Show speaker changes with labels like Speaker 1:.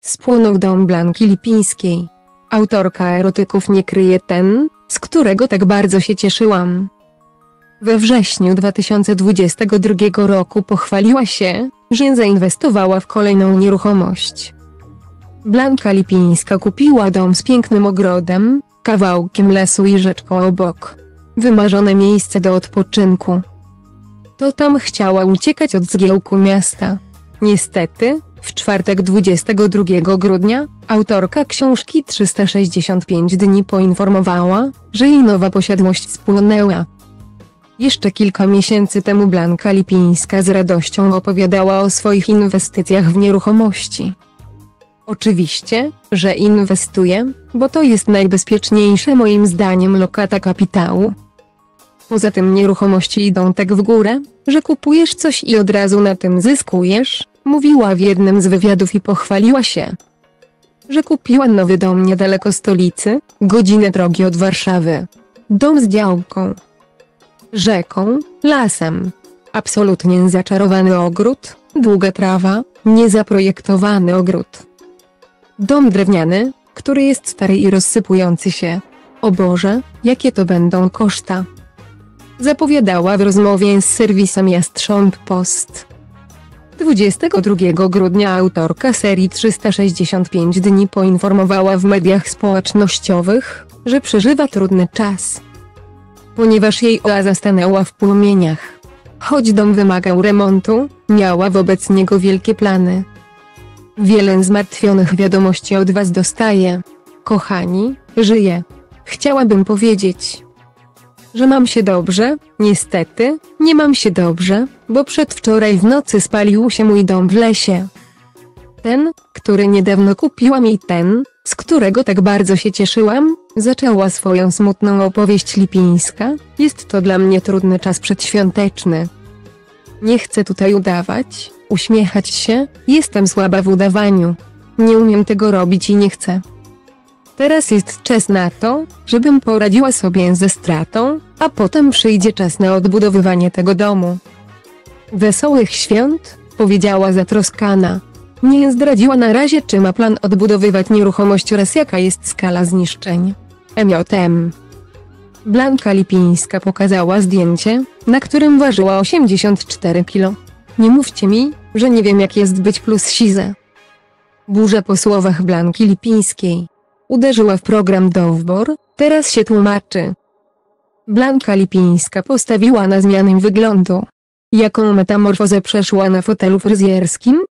Speaker 1: Spłonął dom Blanki Lipińskiej. Autorka erotyków nie kryje ten, z którego tak bardzo się cieszyłam. We wrześniu 2022 roku pochwaliła się, że zainwestowała w kolejną nieruchomość. Blanka Lipińska kupiła dom z pięknym ogrodem, kawałkiem lasu i rzeczką obok. Wymarzone miejsce do odpoczynku. To tam chciała uciekać od zgiełku miasta. Niestety, w czwartek 22 grudnia, autorka książki 365 dni poinformowała, że jej nowa posiadłość spłonęła. Jeszcze kilka miesięcy temu Blanka Lipińska z radością opowiadała o swoich inwestycjach w nieruchomości. Oczywiście, że inwestuje, bo to jest najbezpieczniejsze moim zdaniem lokata kapitału. Poza tym nieruchomości idą tak w górę, że kupujesz coś i od razu na tym zyskujesz, mówiła w jednym z wywiadów i pochwaliła się, że kupiła nowy dom niedaleko stolicy, godzinę drogi od Warszawy. Dom z działką, rzeką, lasem. Absolutnie zaczarowany ogród, długa trawa, niezaprojektowany ogród. Dom drewniany, który jest stary i rozsypujący się. O Boże, jakie to będą koszta! Zapowiadała w rozmowie z serwisem Jastrząb Post. 22 grudnia autorka serii 365 dni poinformowała w mediach społecznościowych, że przeżywa trudny czas, ponieważ jej oaza stanęła w płomieniach. Choć dom wymagał remontu, miała wobec niego wielkie plany. Wiele zmartwionych wiadomości od was dostaję. Kochani, żyję. Chciałabym powiedzieć, że mam się dobrze, niestety, nie mam się dobrze, bo przedwczoraj w nocy spalił się mój dom w lesie. Ten, który niedawno kupiłam i ten, z którego tak bardzo się cieszyłam, zaczęła swoją smutną opowieść Lipińska. Jest to dla mnie trudny czas przedświąteczny. Nie chcę tutaj udawać, uśmiechać się, jestem słaba w udawaniu. Nie umiem tego robić i nie chcę. Teraz jest czas na to, żebym poradziła sobie ze stratą, a potem przyjdzie czas na odbudowywanie tego domu. Wesołych świąt, powiedziała zatroskana. Nie zdradziła na razie, czy ma plan odbudowywać nieruchomość oraz jaka jest skala zniszczeń. MJM. Blanka Lipińska pokazała zdjęcie, na którym ważyła 84 kg. Nie mówcie mi, że nie wiem jak jest być plus size. Burza po słowach Blanki Lipińskiej. Uderzyła w program Dowbor, teraz się tłumaczy. Blanka Lipińska postawiła na zmianę wyglądu. Jaką metamorfozę przeszła na fotelu fryzjerskim?